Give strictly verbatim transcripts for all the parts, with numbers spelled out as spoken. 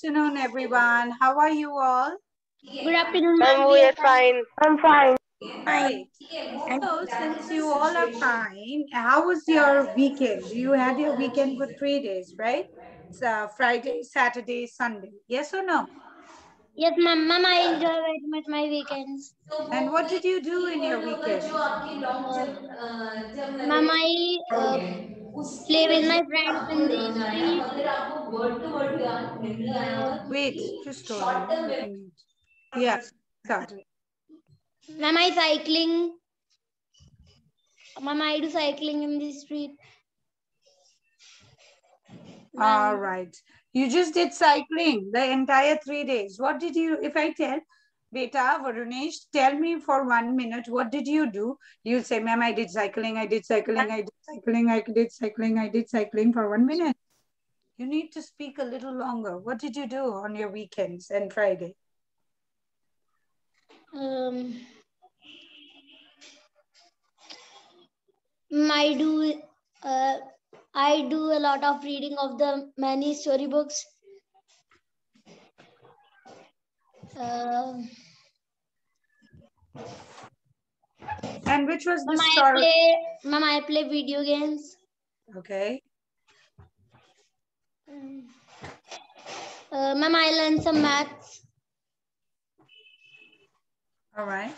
afternoon, everyone. How are you all? Good afternoon, ma'am. We are fine. I'm fine. Right. So, since you all are fine, how was your weekend? You had your weekend for three days, right? It's uh, Friday, Saturday, Sunday. Yes or no? Yes, ma'am. Ma'am, I enjoy very much my weekends. And what did you do in your weekend? Uh, ma'am, I uh, play with my friends in the street. And, uh, Wait, just hold on. Let me mute. Yeah, start. ma'am, I cycling. Ma'am, I do cycling in the street. All right. You just did cycling the entire three days. What did you, if I tell, Beta, Varunesh, tell me for one minute, what did you do? You'll say, ma'am, I did cycling, I did cycling, I did cycling, I did cycling, I did cycling for one minute. You need to speak a little longer. What did you do on your weekends and Friday? Um, I do. Uh, I do a lot of reading of the many storybooks. Uh, And which was the Ma'am, I story? play. Ma'am, I play video games. Okay. Uh, ma'am, I learn some maths. All right.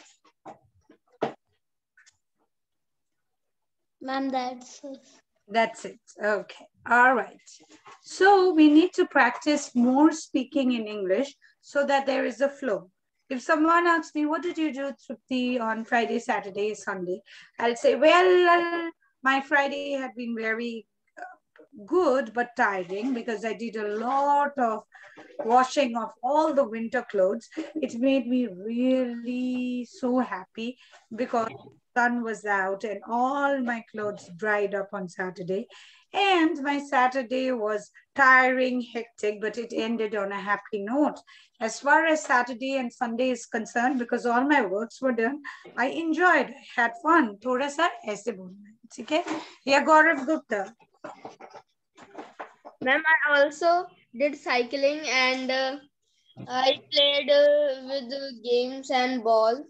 Ma'am, that's. That's it. Okay. All right. So we need to practice more speaking in English so that there is a flow. If someone asks me, what did you do, Trupti, on Friday, Saturday, Sunday? I'll say, well, my Friday had been very good but tiring because I did a lot of washing of all the winter clothes. It made me really so happy because the sun was out and all my clothes dried up on Saturday. And my Saturday was tiring, hectic, but it ended on a happy note. As far as Saturday and Sunday is concerned, because all my works were done, I enjoyed, I had fun. Thoda sa aise bolna hai, theek hai? Yeah, Gaurav Gupta. Ma'am, I also did cycling and uh, I played uh, with the games and ball.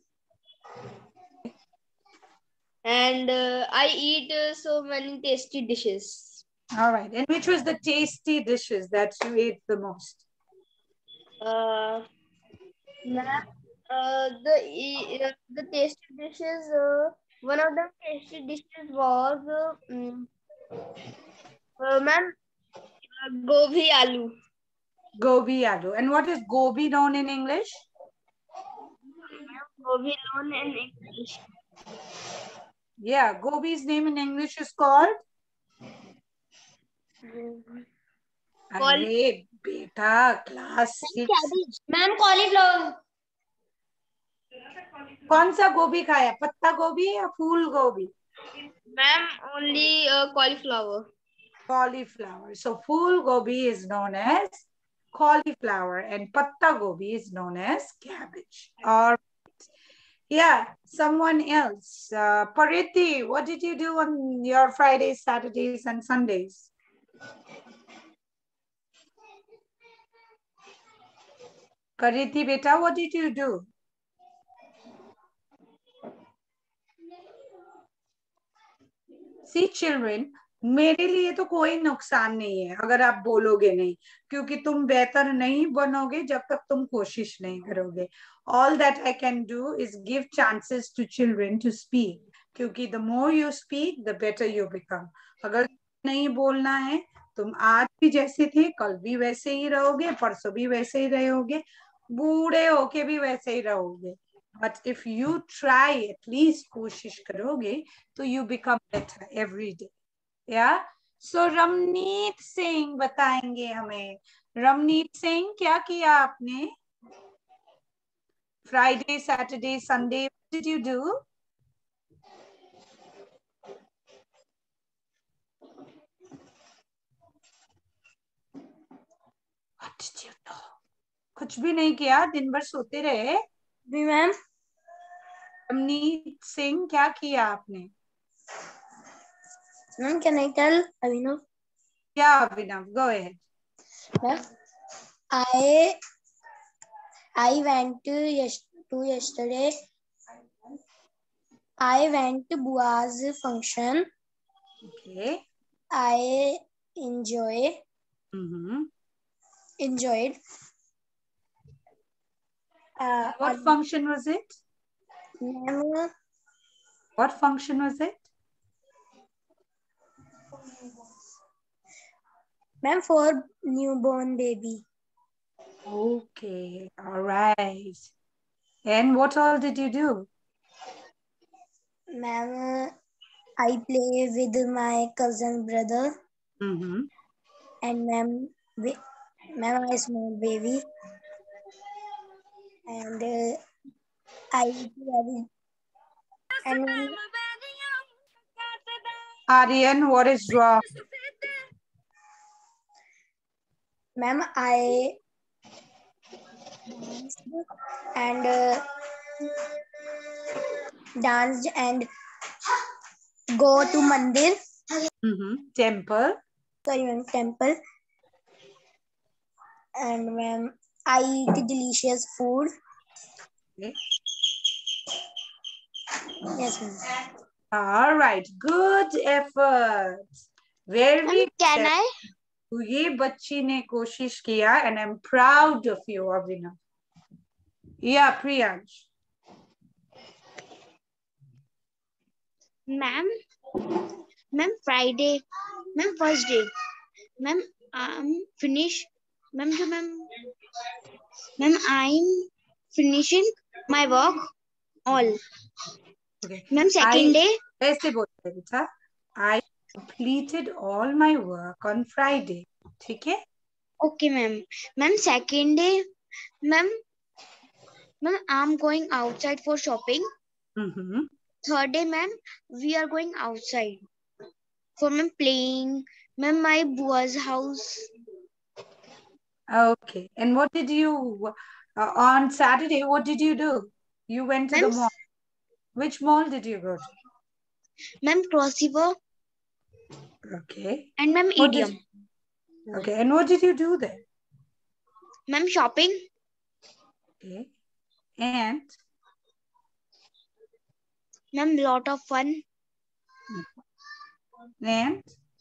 And uh, I eat uh, so many tasty dishes. All right. And which was the tasty dishes that you ate the most? Uh, ma'am, uh, the uh, the tasty dishes. Uh, one of the tasty dishes was, uh, mm, uh, ma'am, uh, gobi aloo. Gobi aloo. And what is gobi known in English? Gobi known in English. Yeah, gobi's name in English is called? Arey, beta, class six. Ma'am, cauliflower. कौन सा गोभी खाया? पत्ता गोभी या फूल गोभी? Ma'am, only uh, cauliflower. Cauliflower. So full gobi is known as cauliflower and patta gobi is known as cabbage. All right. Yeah, someone else. Uh, Pariti, what did you do on your Fridays, Saturdays, and Sundays? Pariti, beta, what did you do? See, children, मेरे लिए तो कोई नुकसान नहीं है अगर आप बोलोगे नहीं, क्योंकि तुम बेहतर नहीं बनोगे जब तक तुम कोशिश नहीं करोगे. All that I can do is give chances to children to speak, क्योंकि the more you speak, the better you become. अगर नहीं बोलना है, तुम आज भी जैसे थे, कल भी वैसे ही रहोगे, परसों भी वैसे ही रहोगे, बूढ़े होके भी वैसे ही रहोगे. But if you try, at least कोशिश करोगे, तो you become better every day. Yeah. So Ramneet Singh बताएंगे हमें. रमनीत सिंह, क्या किया आपने? Friday, Saturday, Sunday, what did you do? What did you do? कुछ भी नहीं किया, दिन भर सोते रहे. जी मैम. रमनीत सिंह, क्या किया आपने? Ma'am, can I tell Abhinav? Yeah, Abhinav, go ahead. Ma'am, I I went to, yes, to yesterday. I went to Bua's function. Okay. I enjoy Mm-hmm. enjoyed. Uh, What uh, function was it? Ma'am, What function was it? ma'am, for newborn baby. Okay, all right. And what all did you do? Ma'am, I play with my cousin brother. Mm-hmm. And ma'am, we- ma'am, I small baby. And uh, I eat very. And ma'am, Aryan, what is wrong? ma'am, I danced and uh, danced and go to mandir. Mm-hmm. Temple. Sorry, ma'am, temple. And ma'am, I eat delicious food. Okay. Yes, ma'am. All right, good effort. Very Can good. I? ये बच्ची ने कोशिश किया and I'm proud of you, Abhinav. Yeah, Priyansh. Ma'am, ma'am, Friday, ma'am, first day, ma'am, I'm finish, ma'am, jo ma'am, ma'am, I'm finishing my work all. Okay. Ma'am, second I day, ऐसे बोलते हैं बेटा. I completed all my work on Friday. ठीक है? okay, ma'am, ma'am, second day, ma'am, ma'am, I'm going outside for shopping. Mm-hmm. Third day, ma'am, we are going outside for ma'am playing, ma'am, my bua's house. Okay. And what did you uh, on Saturday? What did you do? You went to the Ma'am, mall. Which mall did you go to? ma'am, Crossriver Okay. and ma'am, What did? idiom. Okay. And what did you do there? Ma'am, shopping. Okay. And Ma'am, lot of fun. and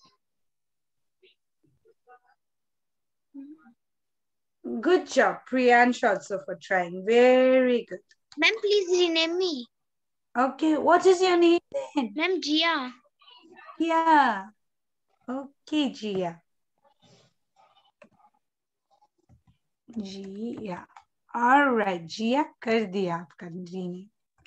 good job, Priyansh, also for trying. Very good. Ma'am, please rename me. Okay. What is your name then? Ma'am, Jia. Yeah. Okay, Jia. Jia. All right, Jia, कर दिया आपका जी ने.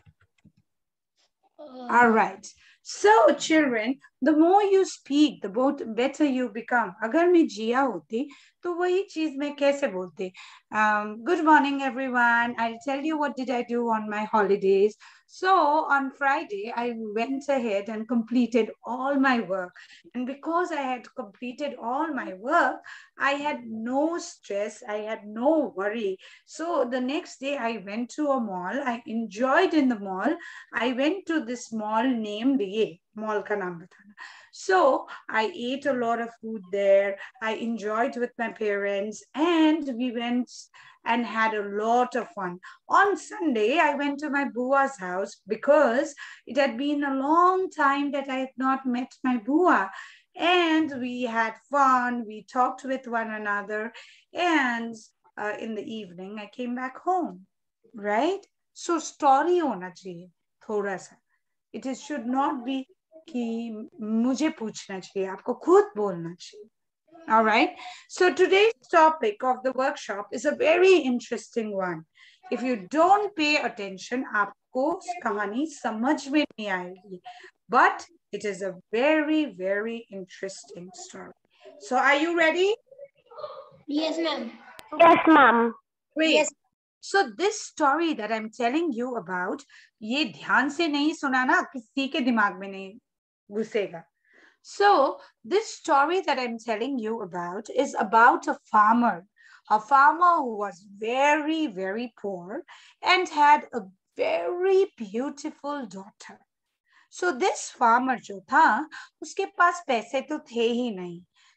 All right. So, children, the more you speak, the more better you become. अगर मैं जिया होती, तो वही चीज मैं कैसे बोलती? Um, good morning, everyone. I'll tell you what did I do on my holidays. So, on Friday, I went ahead and completed all my work. And because I had completed all my work, I had no stress. I had no worry. So, the next day, I went to a mall. I enjoyed in the mall. I went to this mall named Ye, mall ka naam batana. So I ate a lot of food there. I enjoyed with my parents and we went and had a lot of fun. On Sunday, I went to my bua's house because it had been a long time that I had not met my bua. And we had fun, we talked with one another, and uh, in the evening, I came back home, right? So story hona chahiye. थोड़ा सा it is should not be कि मुझे पूछना चाहिए आपको खुद बोलना चाहिए. All right, so today's topic of the workshop is a very interesting one. If you don't pay attention, आपको कहानी समझ में नहीं आएगी, but it is a very very interesting story. So are you ready? Yes, ma'am. Yes, ma'am. Great. Yes. So this story that I'm telling you about, ये ध्यान से नहीं सुना ना, किसी के दिमाग में नहीं घुसेगा. So this story that I'm telling you about is about a farmer, a farmer who was very, very poor and had a very beautiful daughter. So this farmer जो था, उसके पास पैसे तो थे ही नहीं.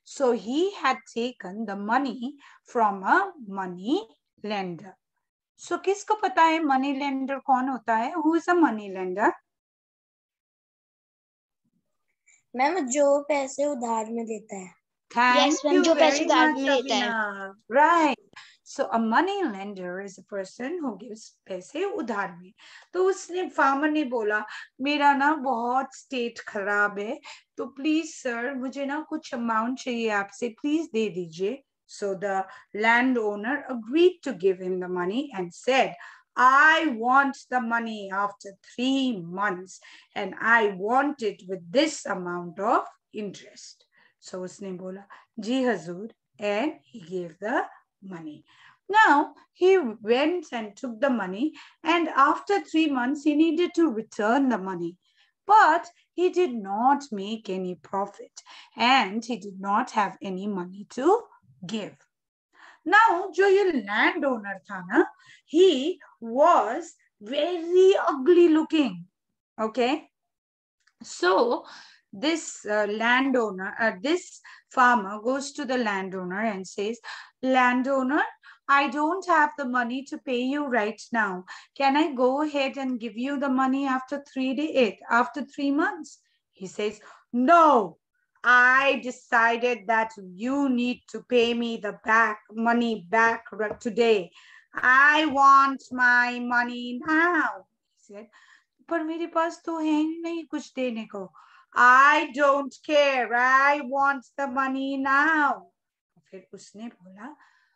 So he had taken the money from a money lender. So किसको पता है money lender कौन होता है? Who is a money lender? Ma'am जो पैसे उधार में देता है. Thank Yes, ma'am, you जो पैसे very उधार much, में लेता है. Abhinav. Right. So a money lender is a person who gives पैसे उधार में. तो उसने farmer ने बोला मेरा ना बहुत state खराब है तो please sir मुझे ना कुछ amount चाहिए आपसे please दे दीजिए. So the landowner agreed to give him the money and said, I want the money after three months and I want it with this amount of interest. So उसने बोला जी हजूर and he gave the money. Now he went and took the money and after three months he needed to return the money. But he did not make any profit and he did not have any money to give. Now जो ये landowner था ना, he was very ugly looking. Okay. So this uh, landowner, uh, this farmer goes to the landowner and says, landowner, I don't have the money to pay you right now. Can I go ahead and give you the money after three days, after three months? He says, no, I decided that you need to pay me the back money back today. I want my money now. He said, पर मेरे पास तो है नहीं कुछ देने को. I don't care. I want the money now. फिर उसने बोला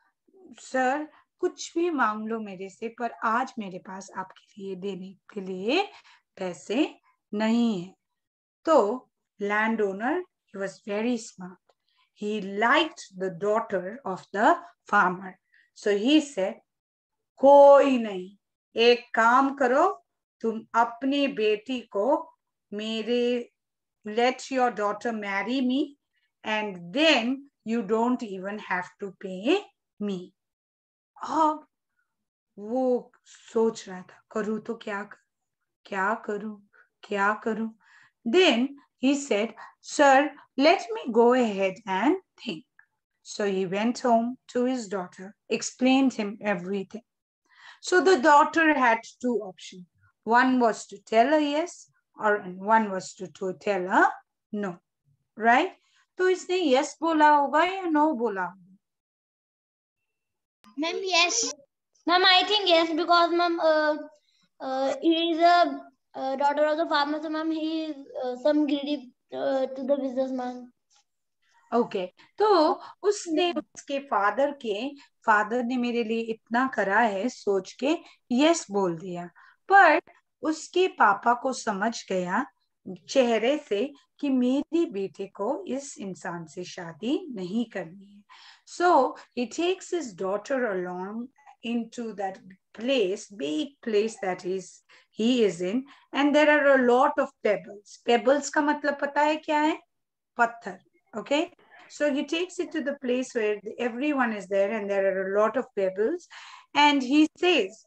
सर कुछ भी मांग लो मेरे से पर आज मेरे पास आपके लिए देने के लिए पैसे नहीं है. तो landowner, he was very smart. He liked the daughter of the farmer. So he said, कोई नहीं, एक काम करो, तुम अपनी बेटी को मेरे let your daughter marry me and then you don't even have to pay me. अब वो सोच रहा था करूँ तो क्या करूँ क्या करूँ क्या करूँ. Then he said, sir, let me go ahead and think. So he went home to his daughter, explained him everything. So the daughter had two options. One was to tell her yes or one was to, to tell her no. Right? तो इसने yes बोला होगा या no बोला होगा? Ma'am, yes. Ma'am, I think yes because ma'am, uh, uh, he is a uh, daughter of the farmer, so ma'am, he is uh, some greedy uh, to the businessman. Okay, तो उसने उसके father के father ने मेरे लिए इतना करा है सोच के यस बोल दिया. पर उसके पापा को समझ गया चेहरे से कि मेरी बेटे को इस इंसान से शादी नहीं करनी है. So he takes his daughter along into that place, big place that is he is in, and there are a lot of pebbles. Pebbles का मतलब पता है क्या है? पत्थर. Okay, so he takes it to the place where everyone is there and there are a lot of pebbles and he says,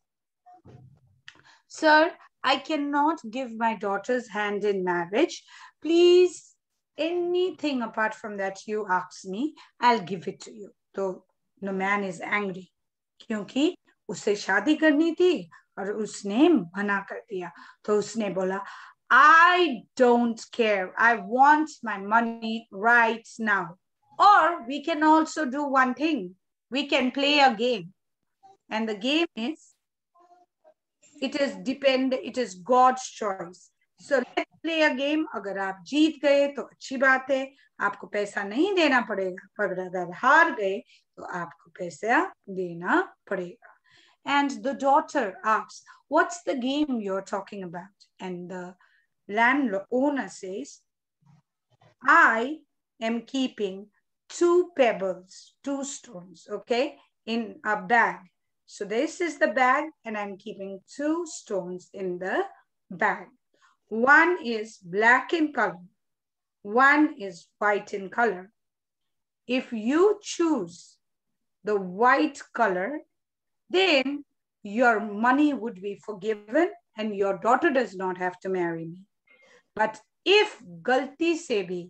sir, I cannot give my daughter's hand in marriage. Please, anything apart from that you ask me, I'll give it to you. So the man is angry क्योंकि उसे शादी करनी थी और उसने मना कर दिया. तो उसने बोला I don't care. I want my money right now. Or we can also do one thing. We can play a game. And the game is, it is depend, it is God's choice. So let's play a game. अगर आप जीत गए तो अच्छी बात है, आपको पैसा नहीं देना पड़ेगा. पर अगर हार गए तो आपको पैसा देना पड़ेगा. And the daughter asks, what's the game you're talking about? And the landowner says, I am keeping two pebbles, two stones, okay, in a bag. So this is the bag and I'm keeping two stones in the bag. One is black in color. One is white in color. If you choose the white color, then your money would be forgiven and your daughter does not have to marry me. But if galti se bhi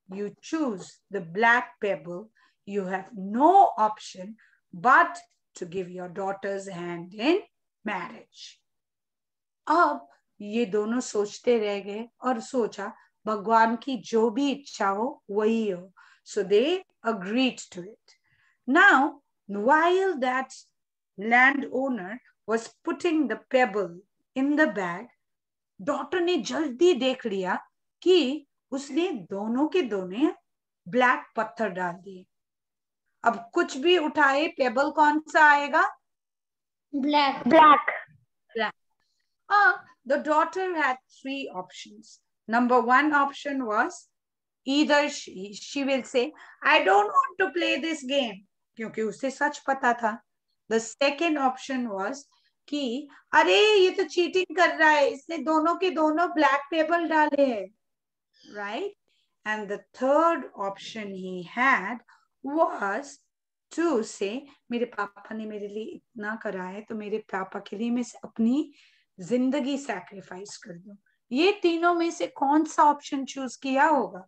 you choose the black pebble, you have no option but to give your daughter's hand in marriage. अब ये दोनों सोचते रह गए और सोचा भगवान की जो भी इच्छा हो वही हो. So they agreed to it. Now, while that landowner was putting the pebble in the bag, daughter ने जल्दी देख लिया कि उसने दोनों के दोनों ब्लैक पत्थर डाल दिए. अब कुछ भी उठाए पेबल कौन सा आएगा? Black. Black. Black. Uh, the daughter had three options. Number one option was either she, she will say, I don't want to play this game. क्योंकि उसे सच पता था. The second option was कि अरे ये तो चीटिंग कर रहा है, इसने दोनों के दोनों ब्लैक पेबल डाले हैं. Right? And the third option he had was to say, मेरे पापा ने मेरे लिए इतना करा है तो मेरे पापा के लिए मैं अपनी जिंदगी सैक्रिफाइस कर दूं. ये तीनों में से कौन सा ऑप्शन चूज किया होगा?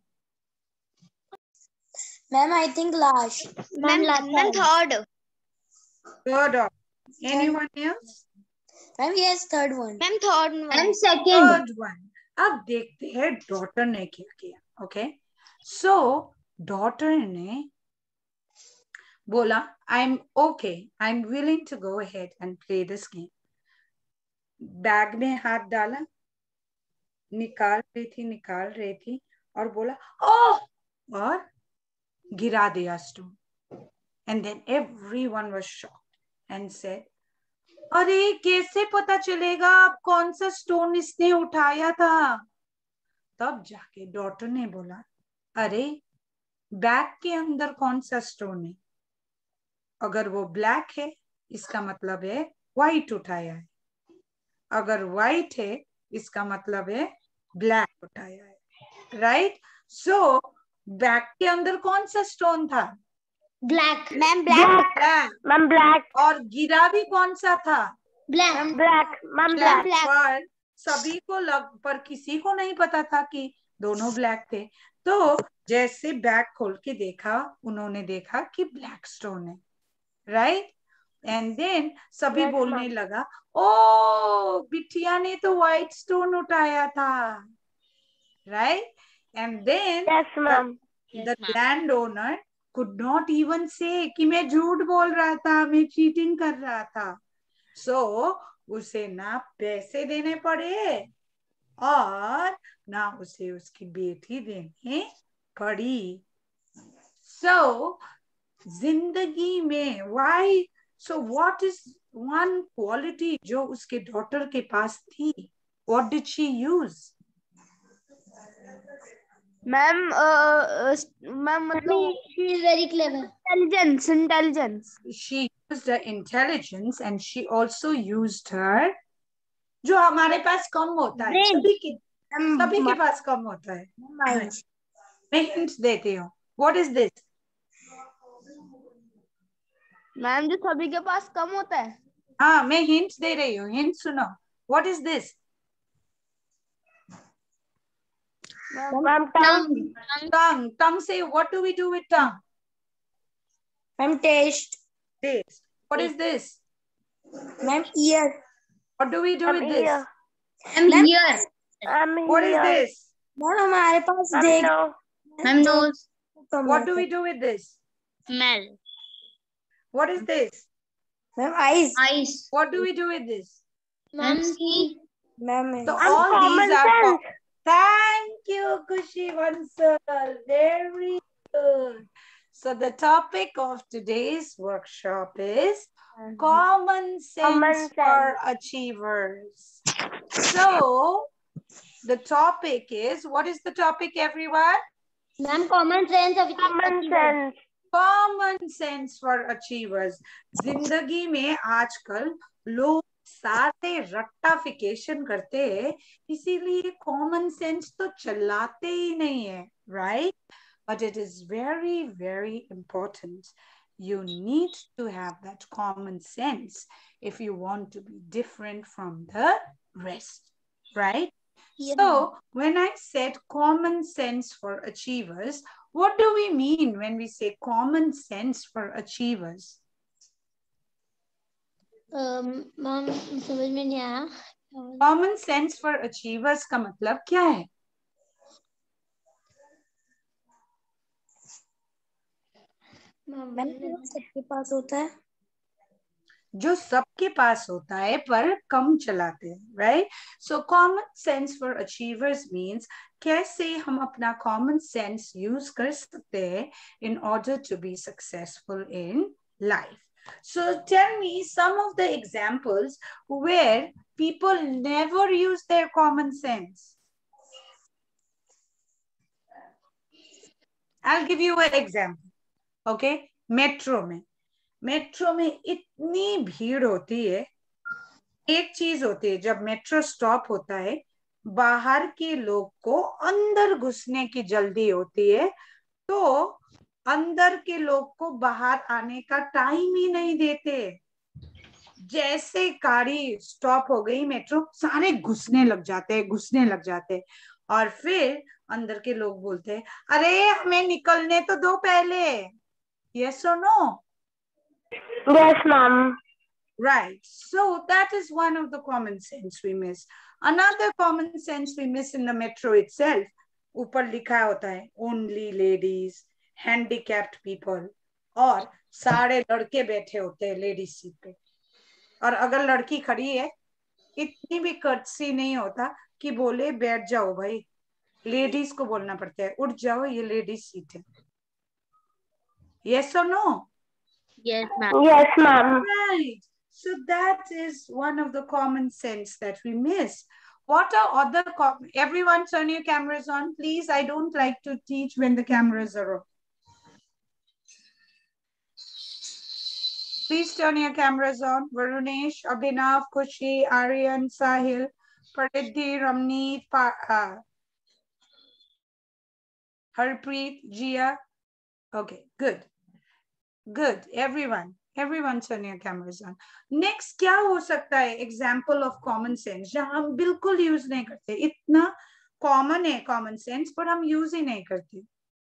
Ma'am, I think last. Ma'am, ma'am, third. Third option. Anyone else? Ma'am, yes, third one. Ma'am, third one. Ma'am, second. Third one. अब देखते हैं डॉटर ने क्या किया. ओके, सो डॉटर ने बोला I am okay, I am willing to go ahead and play this game. Bag में हाथ डाला, निकाल रही थी निकाल रही थी और बोला ओह, और गिरा दिया stone. And then everyone was shocked and said, अरे कैसे पता चलेगा अब कौन सा स्टोन इसने उठाया था? तब जाके डॉटर ने बोला, अरे बैग के अंदर कौन सा स्टोन है? अगर वो ब्लैक है इसका मतलब है व्हाइट उठाया है, अगर व्हाइट है इसका मतलब है ब्लैक उठाया है. राइट? सो बैग के अंदर कौन सा स्टोन था? Black. Ma'am, black. Black. Ma'am, black. और गिरा भी कौन सा था? Black. Black. Ma'am, black. पर सभी को लग पर किसी को नहीं पता था कि दोनों ब्लैक थे. तो जैसे बैग खोल के देखा, उन्होंने देखा कि ब्लैक स्टोन है. राइट? एंड देन सभी Yes, बोलने ma'am. लगा, ओ बिटिया ने तो व्हाइट स्टोन उठाया था. Right? And then Yes, ma'am. The land owner could not even say कि मैं झूठ बोल रहा था, मैं चीटिंग कर रहा था. So उसे ना पैसे देने पड़े और ना उसे उसकी बेटी देने पड़ी. So जिंदगी में why? So what is one quality जो उसके डॉटर के पास थी? What did she use? Ma'am, uh, ma'am, मतलब She is very clever. intelligence, intelligence. She used her intelligence and she also used her जो हमारे पास कम होता है, Brain. सभी के सभी के पास कम होता है. Mind. मैं हिंट देती हूँ. What is this? मैम जो सभी के पास कम होता है. हाँ, मैं हिंट दे रही हूँ. हिंट सुनो. What is this? Ma'am, tongue. Tongue. Tongue say, what do we do with tongue? Ma'am, taste. Taste. What is this? Ma'am, ear. What do we do I'm with this? here. Ma'am, ear. I'm What is here. this? Ma'am, हमारे पास Ma'am, देख. no. Ma'am, nose. What do we do with this? Smell. What is this? Ma'am, eyes. Eyes. What do we do with this? Ma'am, see. Ma'am, So I'm all common these are. sense. Thank you, Kushi Vansal. Very good. So the topic of today's workshop is common sense, Common sense. for achievers. So the topic is, what is the topic, everyone? Ma'am, common sense of Common sense. Common sense for achievers. जिंदगी में आजकल लोग सारे रट्टाफिकेशन करते हैं, इसीलिए common sense तो चलाते ही नहीं है. Right? But it is very, very important. You need to have that common sense if you want to be different from the rest. Right? Yeah. So when I said common sense for achievers, What do we mean when we say common sense for achievers? Ma'am समझ में नहीं आया. Common sense for achievers का मतलब क्या है? सबके पास होता है, जो सबके पास होता है पर कम चलाते हैं, right? So common sense for achievers means कैसे हम अपना कॉमन सेंस यूज कर सकते हैं in order to be successful in life. So tell me some of the examples where people never use their common sense. I'll give you an example. Okay, metro में metro में इतनी भीड़ होती है. एक चीज होती है, जब मेट्रो स्टॉप होता है बाहर के लोग को अंदर घुसने की जल्दी होती है, तो अंदर के लोग को बाहर आने का टाइम ही नहीं देते. जैसे गाड़ी स्टॉप हो गई मेट्रो, सारे घुसने लग जाते हैं घुसने लग जाते हैं और फिर अंदर के लोग बोलते हैं अरे हमें निकलने तो दो पहले. यस और no? Yes, ma'am. Right. So that is one of the common sense we miss. Another common sense we miss in the metro itself. ऊपर लिखा होता है only ladies, handicapped people, और सारे लड़के बैठे होते हैं लेडीज सीट पे. और अगर लड़की खड़ी है, इतनी भी कर्टसी नहीं होता कि बोले बैठ जाओ भाई. लेडीज को बोलना पड़ता है उठ जाओ ये लेडीज सीट है. Yes or no? Yes, ma'am. Yes, ma'am. Right. So that is one of the common sense that we miss. What are other, everyone turn your cameras on, please. I don't like to teach when the cameras are on. Please turn your cameras on. Varunesh, Abhinav, Kushi, Aryan, Sahil, Pariddhi, Ramneet, uh, Harpreet, Jia. Okay, good. Good, everyone. Everyone turn your cameras on. Next, क्या हो सकता है example of common sense जहाँ हम बिल्कुल use नहीं करते. इतना common है common sense पर हम use ही नहीं करते.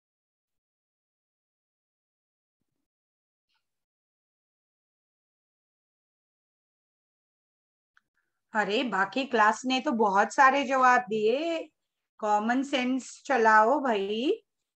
अरे बाकी क्लास ने तो बहुत सारे जवाब दिए. कॉमन सेंस चलाओ भाई.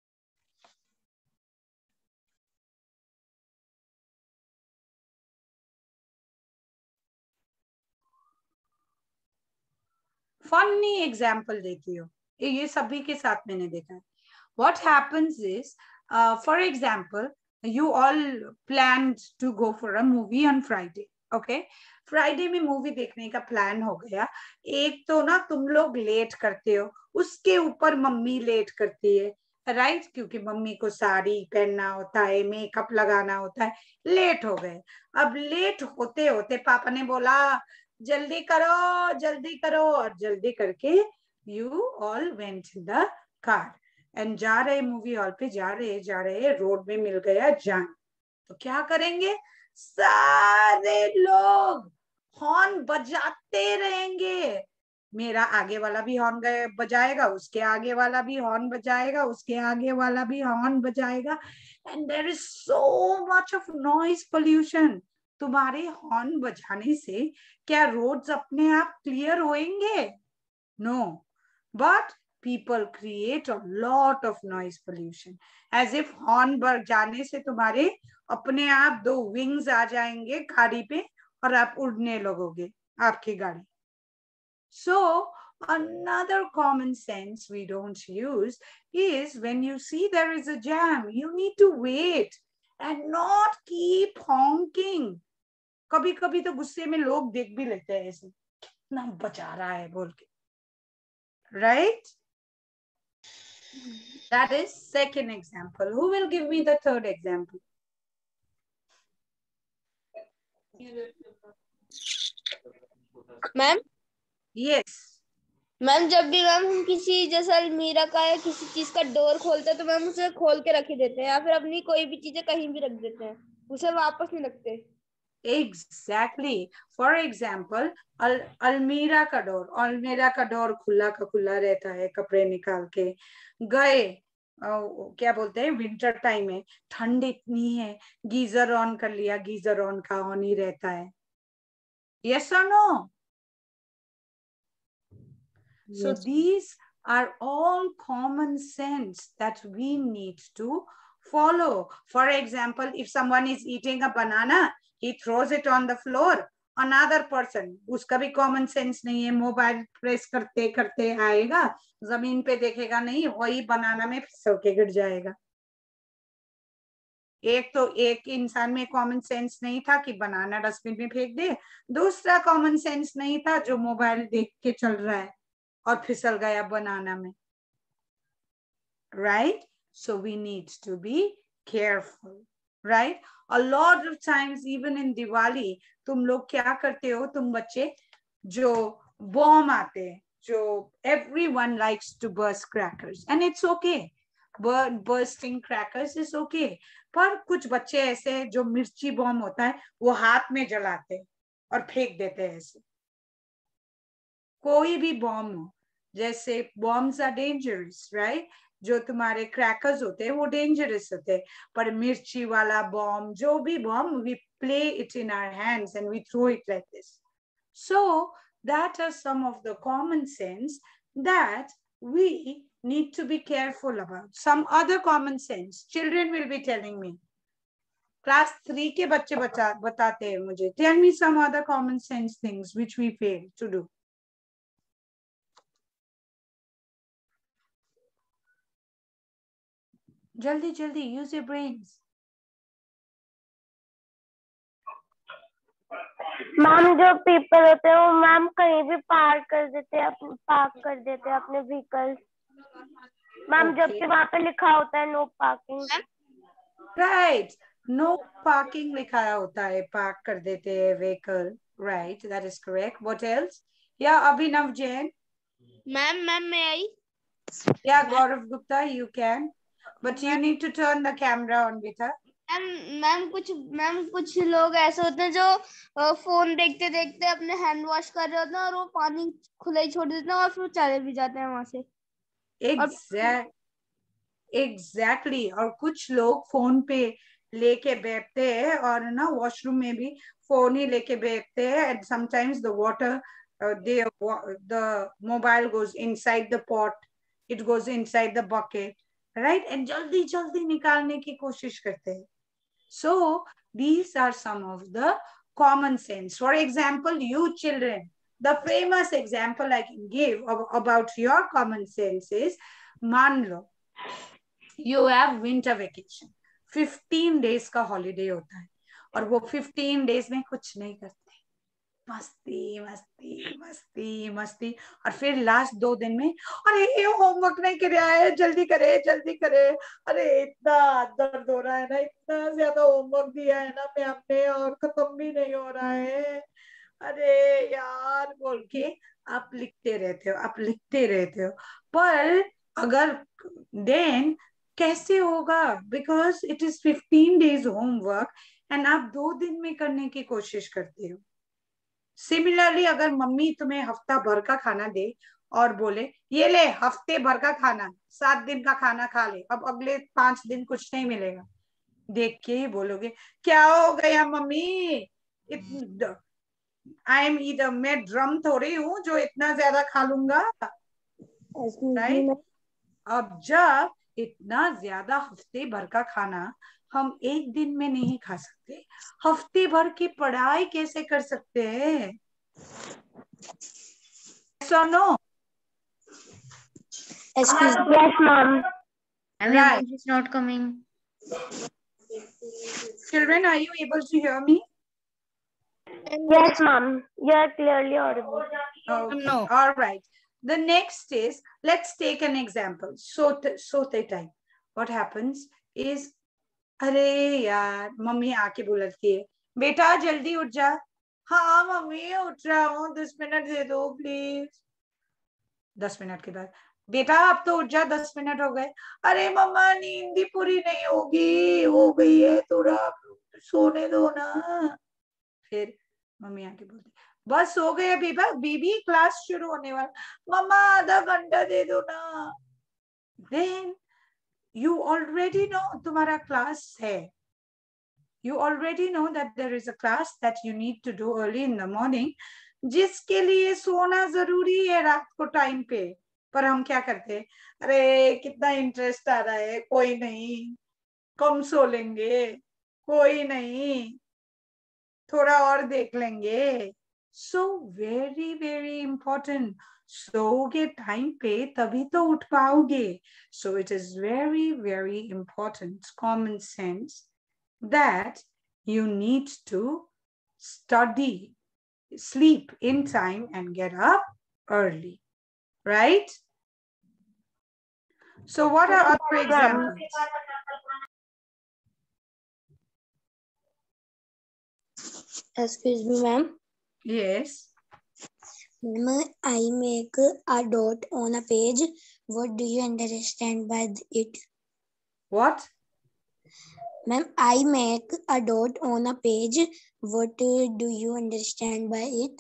फनी एग्जाम्पल देती हो, ये सभी के साथ मैंने देखा है. What happens is, uh, for example, you all planned to go for a movie on Friday. Okay, Friday में मूवी देखने का प्लान हो गया. एक तो ना तुम लोग लेट करते हो, उसके ऊपर मम्मी लेट करती है, राइट right? क्योंकि मम्मी को साड़ी पहनना होता है, मेकअप लगाना होता है. लेट हो गए. अब लेट होते होते पापा ने बोला जल्दी करो जल्दी करो, और जल्दी करके you all went in the car and जा रहे मूवी हॉल पे. जा रहे जा रहे रोड में मिल गया जाम. तो क्या करेंगे? सारे लोग हॉर्न बजाते रहेंगे. मेरा आगे वाला भी हॉर्न बजाएगा, उसके आगे वाला भी हॉर्न बजाएगा, उसके आगे वाला भी हॉर्न बजाएगा. And there is so much of noise pollution. तुम्हारे हॉर्न बजाने से क्या रोड्स अपने आप क्लियर होंगे? No, but people create a lot of noise pollution as if horn बजाने से तुम्हारे अपने आप दो wings आ जाएंगे गाड़ी पे और आप उड़ने लगोगे आपकी गाड़ी. So another common sense we don't use is when you see there is a jam, you need to wait and not keep honking. कभी कभी तो गुस्से में लोग देख भी लेते हैं ऐसे कितना बचा रहा है बोल के, right? That is second example. Who will give me the third example? Ma'am. Yes. Ma'am जब भी मैम हम किसी जैसे अलमीरा का या किसी चीज का डोर खोलते हैं तो मैम उसे खोल के रख देते हैं या फिर अपनी कोई भी चीजें कहीं भी रख देते हैं, उसे वापस नहीं रखते. Exactly. For example, अल अलमीरा का डोर अलमीरा का डोर खुला का खुला रहता है. कपड़े निकाल के गए क्या बोलते हैं, विंटर टाइम है, ठंड इतनी है, गीजर ऑन कर लिया, गीजर ऑन का ऑन ही रहता है. यस और no? So these are all common sense that we need to follow. For example, if someone is eating a banana, he throws it on the floor. Another person, उसका भी common sense नहीं है, mobile press करते करते आएगा, जमीन पे देखेगा नहीं, वही बनाना में फिसल के गिर जाएगा. एक तो एक इंसान में कॉमन सेंस नहीं था कि बनाना डस्टबिन में फेंक दे, दूसरा कॉमन सेंस नहीं था जो मोबाइल देख के चल रहा है और फिसल गया बनाना में. Right? So we need to be careful. Right? A lot of times even in Diwali, तुम लोग क्या करते हो, तुम बच्चे, जो बॉम्ब आते हैं, जो everyone likes to burst crackers and it's okay. Bursting crackers is okay. पर कुछ बच्चे ऐसे हैं जो मिर्ची बॉम्ब होता है वो हाथ में जलाते हैं और फेंक देते हैं ऐसे. कोई भी बॉम्ब हो, जैसे bombs are dangerous, right? जो तुम्हारे क्रैकर्स होते हैं वो डेंजरस होते हैं, पर मिर्ची वाला बॉम्ब, जो भी bomb, we play it in our hands and we throw it like this. So that are some of the common sense that we need to be careful about. Some other common sense children will be telling me. Class three के बच्चे बता बताते हैं मुझे. Tell me some other common sense things which we fail to do. जल्दी जल्दी, use your brains. Ma'am जो people होते हैं वो मैम कहीं भी पार्क कर देते हैं, पार्क कर देते हैं अपने व्हीकल्स. मैम जबकि वहाँ पे लिखा होता है no parking. Right, no parking लिखा होता है, पार्क कर देते हैं vehicle. Right, that is correct. What else? Yeah, Abhinav Jain. Ma'am ma'am मैं आई. Yeah, Gaurav Gupta, you can, but you need to turn the camera on, Vita. Ma'am ma'am कुछ ma'am कुछ लोग ऐसे होते हैं जो फोन देखते देखते अपने हैंड वॉश कर रहे होते हैं और वो पानी खुला ही छोड़ देते हैं और फिर चले भी जाते हैं वहां से. Exact, exactly. और कुछ लोग फोन पे लेके बैठते हैं और ना वॉशरूम में भी फोन ही लेके बैठते हैं. And sometimes the water, uh, they, the mobile goes inside the pot, it goes inside the bucket, right? And जल्दी जल्दी निकालने की कोशिश करते हैं. So these are some of the common sense. For example, you children, the famous example I can give of, about your common sense is, मान लो you have winter vacation, fifteen days का holiday होता है और वो fifteen days में कुछ नहीं करते, मस्ती मस्ती मस्ती मस्ती, और फिर लास्ट दो दिन में अरे ये होमवर्क नहीं किया है, जल्दी करे जल्दी करे, अरे इतना दर्द हो रहा है ना, इतना ज्यादा होमवर्क दिया है ना मैम ने और खत्म भी नहीं हो रहा है, अरे यार बोल के आप लिखते रहते हो, आप लिखते रहते हो. पर अगर देन कैसे होगा, because it is fifteen days homework and आप दो दिन में करने की कोशिश करते हो. सिमिलरली अगर मम्मी तुम्हें हफ्ता भर का खाना दे और बोले ये ले हफ्ते भर का खाना, सात दिन का खाना खा ले, अब अगले पांच दिन कुछ नहीं मिलेगा, देख के ही बोलोगे क्या हो गया मम्मी, आई एम ईट, मैं ड्रम थोड़ी हूँ जो इतना ज्यादा खा लूंगा, राइट? अब जब इतना ज्यादा हफ्ते भर का खाना हम एक दिन में नहीं खा सकते, हफ्ते भर की पढ़ाई कैसे कर सकते हैं? Yes or no? Excuse me. Yes, mom. Right. It's not coming. Children, are you able to hear me? Yes, mom. You are clearly audible. Okay. No. All right. The next is, let's take an example. Sote, sote time. What happens is, अरे यार mummy आके बुलाती है, बेटा जल्दी उठ जा. हाँ मम्मी उठ रहा हूँ, दस मिनट दे दो प्लीज. दस मिनट के बाद बेटा अब तो उठ जा, दस मिनट हो गए. अरे मम्मा नींद भी पूरी नहीं होगी, हो गई है, थोड़ा सोने दो ना. फिर मम्मी आके बोलती बस हो गया बेबा, बेबी क्लास शुरू होने वाला, मम्मा आधा घंटा दे दो ना. देन you already know तुम्हारा class है. You already know that there is a class that you need to do early in the morning, जिसके लिए सोना जरूरी है रात को टाइम पे. पर हम क्या करते हैं, अरे कितना इंटरेस्ट आ रहा है, कोई नहीं, कम सो लेंगे, कोई नहीं, थोड़ा और देख लेंगे. So very very important. सोओगे टाइम पे तभी तो उठ पाओगे. So it is very very important, common sense, that you need to study, sleep in time and get up early, right? So what are other examples? Excuse me, ma'am. Yes. Ma'am, I make a dot on a page. What do you understand by it? What? Ma'am, I make a dot on a page. What do you understand by it?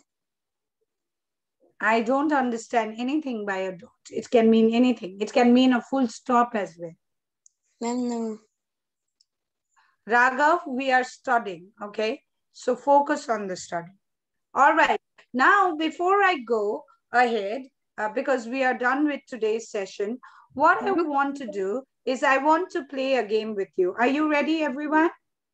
I don't understand anything by a dot. It can mean anything. It can mean a full stop as well. Ma'am, no. Raghav, we are studying, okay? So focus on the study. All right. Now, before I go ahead, uh, because we are done with today's session, what I want to do is I want to play a game with you. Are you ready, everyone?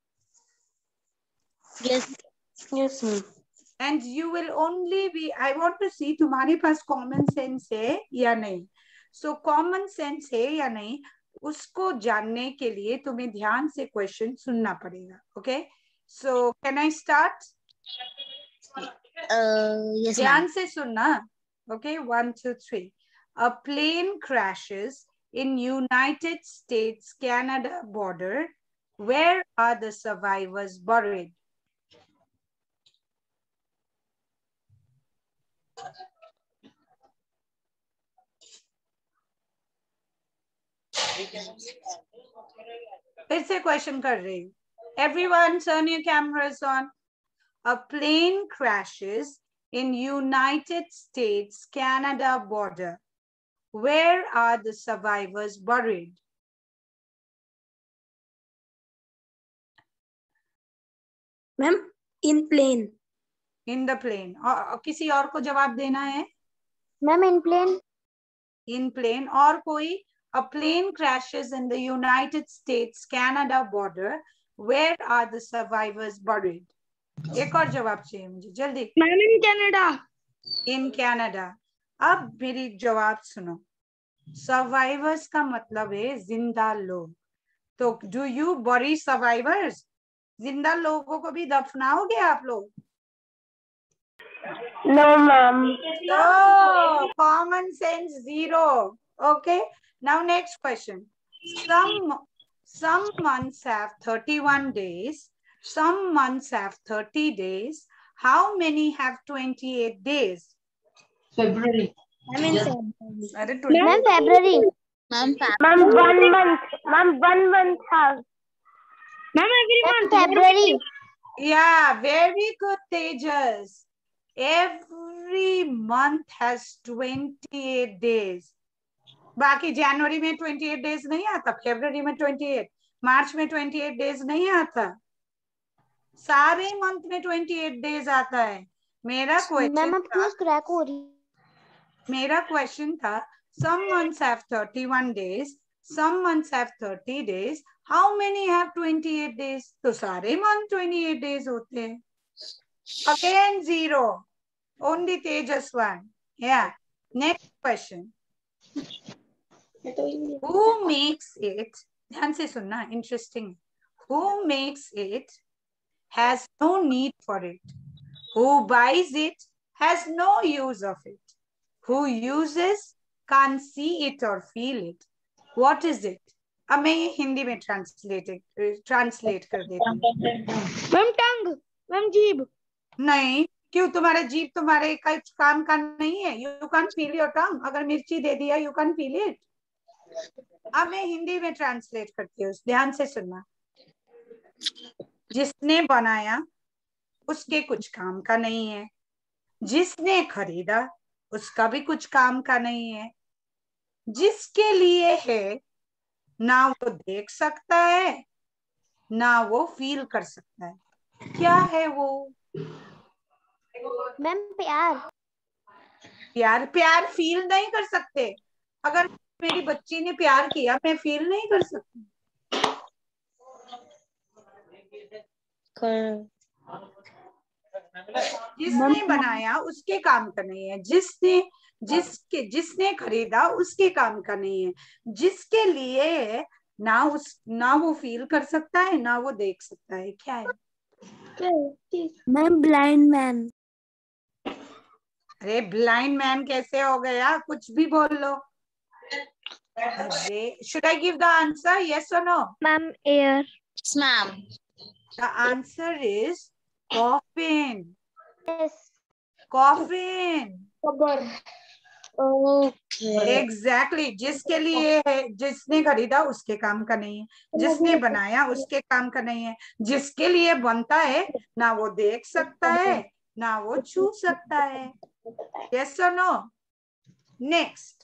Yes. Yes, ma'am. And you will only be, I want to see तुम्हारे पास common sense है या नहीं. So common sense है या नहीं, उसको जानने के लिए तुम्हें ध्यान से question सुनना पड़ेगा. Okay? So can I start? Uh, yes, ध्यान ma'am. से सुनना. Okay, one, two, three. A plane crashes in United States Canada border. Where are the survivors buried? फिर से क्वेश्चन कर रही हूँ. Everyone turn your cameras on. A plane crashes in United States Canada border. Where are the survivors buried? Ma'am, in plane. In the plane. और किसी और को जवाब देना है? Ma'am, in plane. In plane. और कोई? A plane crashes in the United States Canada border. Where are the survivors buried? एक और जवाब चाहिए मुझे, जल्दी. Ma'am, in Canada. In Canada. अब मेरी जवाब सुनो. Survivors का मतलब है जिंदा लोग. तो do you bury survivors? जिंदा लोगों को भी दफनाओगे आप लोग? No, ma'am. No, common sense zero. Okay. Now next question. Some some months have thirty-one days. Some months have thirty days. How many have twenty-eight days? February. I'm in February. अरे Ma'am, February. Ma'am, Ma'am, one month. Ma'am, one month has. Ma'am, every month. February. Yeah, very good, Tejas. Every month has twenty-eight days. बाकी जनवरी में twenty-eight days नहीं आता, फरवरी में twenty-eight, मार्च में twenty-eight days नहीं आता, सारे मंथ में twenty-eight days आता है. मेरा क्वेश्चन था, क्रैक हो रही. मेरा क्वेश्चन था, some months have thirty-one days, some months have thirty days, how many have twenty-eight days? तो सारे मंथ twenty-eight days होते हैं. Again zero. Only Tejas one. Yeah. Next question. Who makes it? ध्यान से सुनना, interesting. Who makes it has no need for it. Who buys it has no use of it. Who uses can't see it or feel it. What is it? अब मैं ये हिंदी में translate translate कर देती हूँ. Ma'am, tongue. Ma'am, जीभ. नहीं, क्यों? तुम्हारे जीभ तुम्हारे का काम का नहीं है. You can't feel your tongue. अगर मिर्ची दे दिया, you can't feel it. अब मैं हिंदी में ट्रांसलेट करती हूँ, ध्यान से सुनना. जिसने बनाया उसके कुछ काम का नहीं है, जिसने खरीदा उसका भी कुछ काम का नहीं है, जिसके लिए है ना वो देख सकता है, ना वो फील कर सकता है। क्या है वो? मैम प्यार। प्यार? प्यार फील नहीं कर सकते। अगर मेरी बच्ची ने प्यार किया, मैं फील नहीं कर सकती। जिसने बनाया उसके काम का नहीं है, जिसने जिसके जिसने खरीदा उसके काम का नहीं है, जिसके लिए है, ना उस ना वो फील कर सकता है, ना वो देख सकता है। क्या है? Ma'am blind man. अरे ब्लाइंड मैन कैसे हो गया? कुछ भी बोल लो। अरे should I give the answer, yes और no? Ma'am air. Ma'am the answer is coffin. Yes. Coffin. कबर। Exactly exactly. जिसके लिए है, जिसने खरीदा उसके काम का नहीं है, जिसने बनाया उसके काम का नहीं है, जिसके लिए बनता है ना वो देख सकता है, ना वो छू सकता है। यस और नो? नेक्स्ट,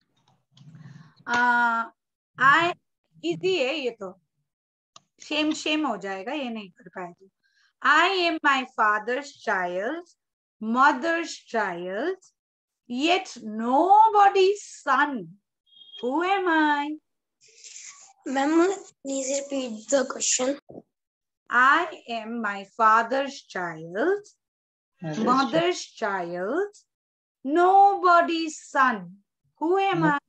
आई इजी है ये तो, शेम शेम हो जाएगा ये नहीं कर पाएगी। I am my father's child, mother's child, yet nobody's son. Who am I? Ma'am please repeat the question. I am my father's child, mother's child, nobody's son. Who am I?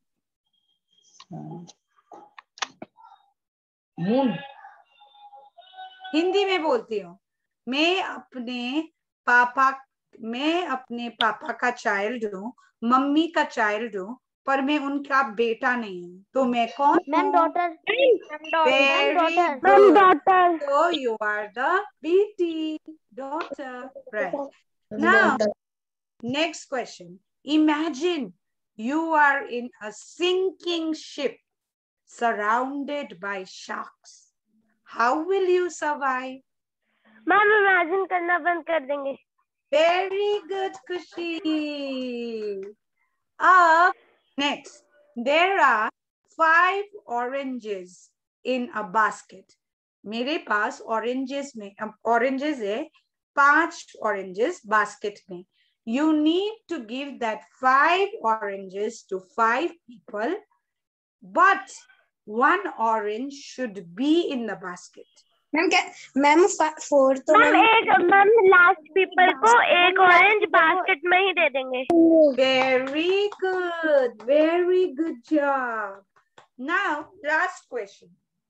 Moon. Hindi में बोलती हूँ। मैं अपने पापा मैं अपने पापा का चाइल्ड हूँ, मम्मी का चाइल्ड हूँ, पर मैं उनका बेटा नहीं हूँ। तो मैं कौन मैम हूँ? Daughter. Ma'am daughter. Very ma'am good. Daughter. So you are the बेटी, daughter, right? Now, next question. Imagine you are in a sinking ship surrounded by sharks. How will you survive? Ma'am imagine करना बंद कर देंगे। Very good, Kushi. Up next, there are five oranges in a basket. मेरे पास oranges में oranges है, पांच oranges basket में. You need to give that five oranges to five people, but one orange should be in the basket. Ma'am क्या ma'am four तो ma'am एक ma'am last people को एक ऑरेंज बास्केट में ही दे देंगे। Very good, very good job. Now, last question.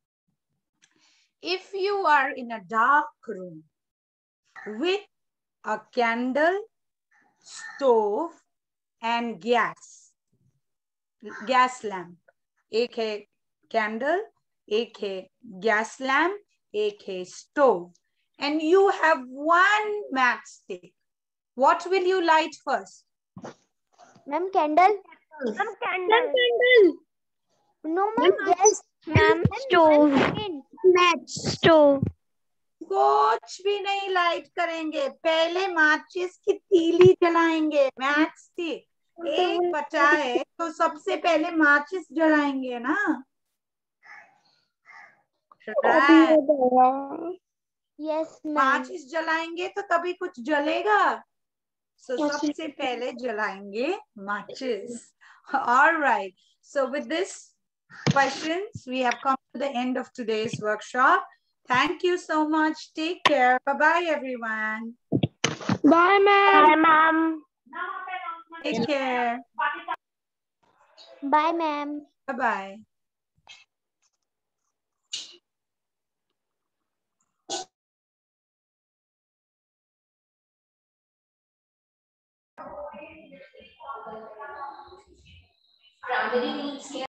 If you are in a dark room with a candle, stove and gas, gas lamp, एक है candle, एक है gas lamp, एक है stove, and you have one matchstick, what will you light first? Ma'am candle. Ma'am candle. Candle. No ma'am gas. Ma'am stove. Match stove. कुछ भी नहीं light करेंगे, पहले माचिस की तीली जलाएंगे। मैच स्टिक एक बचा है तो सबसे पहले माचिस जलाएंगे ना। Yes ma'am. माचिस जलाएंगे तो तभी कुछ जलेगा। सो so, सबसे पहले जलाएंगे माचिस। All right. So with this questions, we have come to the end of today's workshop. Thank you so much. Take care. Bye-bye, everyone. Bye, ma'am. Bye, ma'am. Take care. Bye, ma'am. Bye-bye.